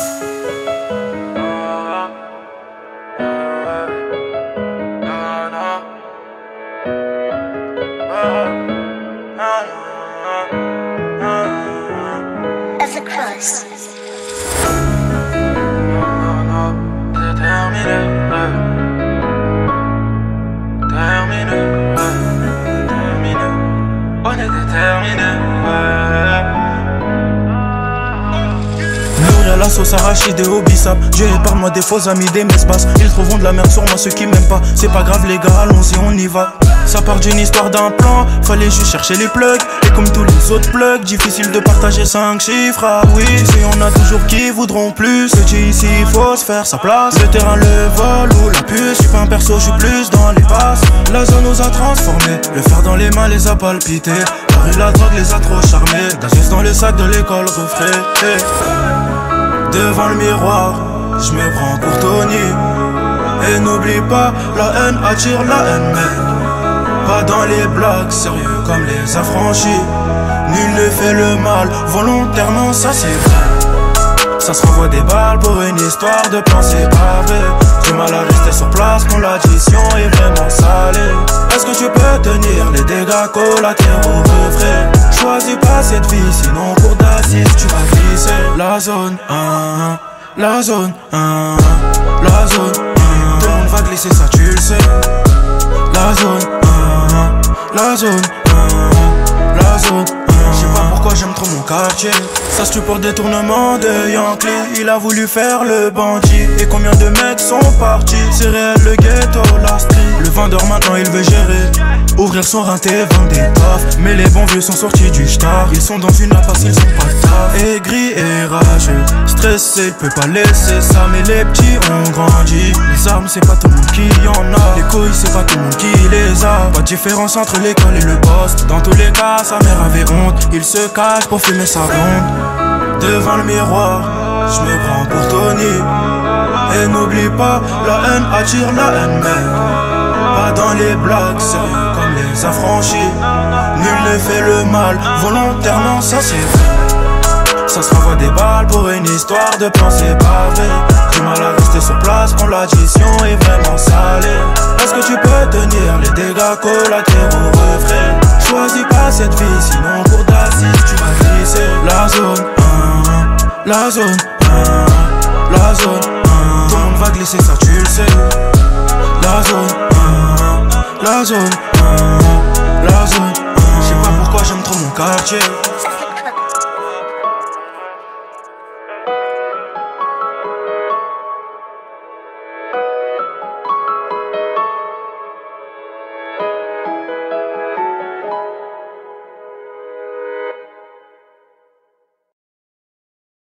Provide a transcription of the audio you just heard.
As a cross. On est déterminé, Nourrir la sauce arachide au bissap. Dieu épargne-moi des faux amis, des messes-basses. Ils trouveront de la merde sur moi, ceux qui m'aiment pas. C'est pas grave les gars, allons-y, on y va. Ça part d'une histoire d'un plan, fallait juste chercher les plugs. Et comme tous les autres plugs, difficile de partager 5 chiffres. Ah oui, si on a toujours qui voudront plus. Petit ici, faut se faire sa place. Le terrain, le vol ou la puce. Je suis pas un perso, je suis plus dans les passes. La zone nous a transformés, le fer dans les mains les a palpités. La rue, la drogue les a trop charmés. Gazeuse dans le sac de l'école, refrais. Devant le miroir, je me prends pour Tony. Et n'oublie pas, la haine attire la haine, mec. Pas dans les blagues, sérieux comme les affranchis. Nul ne fait le mal, volontairement, ça c'est vrai. Ça se renvoie des balles pour une histoire de pensée pavée. Du mal à rester sur place quand l'addition est vraiment salée. Est-ce que tu peux tenir les dégâts collatéraux refrais? Choisis pas cette vie, sinon pour d'assises tu vas glisser. La zone 1, la zone 1, la zone 1. Tout le monde va glisser, ça tu le sais. La zone 1, la zone 1, la zone 1. Je sais pas pourquoi j'aime trop mon quartier. Ça se tue pour détournement de Yankee. Il a voulu faire le bandit. Et combien de mecs sont partis? C'est réel le ghetto, la street. Le vendeur maintenant il veut gérer. Ouvrir son rinté, vendre des tafs. Mais les bons vieux sont sortis du star. Ils sont dans une impasse, ils sont pas taf. Aigri et rageux, stressé, il peut pas laisser ça. Mais les petits ont grandi. Les armes c'est pas tout le monde qui en a. Les couilles c'est pas tout le monde qui les a. Pas de différence entre l'école et le poste. Dans tous les cas sa mère avait honte. Il se cache pour fumer sa blonde. Devant le miroir, je me prends pour Tony. Et n'oublie pas, la haine attire la haine, mec. Pas dans les blagues, sérieux comme les affranchis. Nul ne fait le mal, volontairement, ça c'est vrai. Ça se renvoie des balles pour une histoire de pensée pavée. Du mal à rester sur place quand l'addition est vraiment salée. Est-ce que tu peux tenir les dégâts collatéraux refrais? Choisis pas cette vie, sinon pour d'assises tu vas glisser. La zone 1, la zone 1, la zone 1. Tout le monde va glisser, ça tu le sais. La zone 1, la zone 1, la zone 1. Je sais pas pourquoi j'aime trop mon quartier.